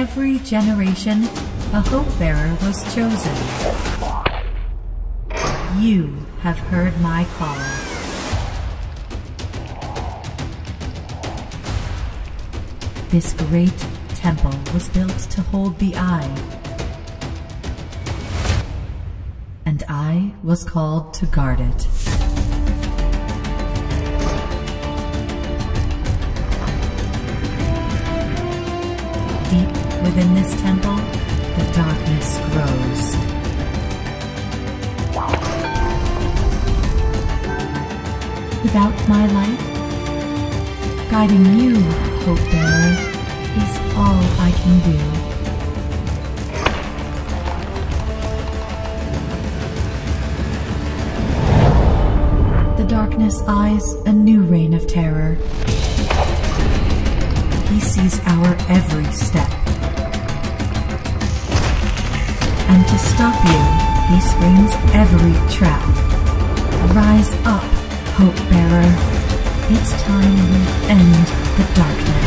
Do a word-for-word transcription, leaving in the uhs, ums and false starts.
every generation, a hope-bearer was chosen. You have heard my call. This great temple was built to hold the Eye, and I was called to guard it. Deep within this temple, the darkness grows. Without my light, guiding you, Hope-bearer, is all I can do. The darkness eyes a new reign of terror. He sees our every step. And to stop you, he springs every trap. Rise up, Hope-bearer. It's time we end the darkness.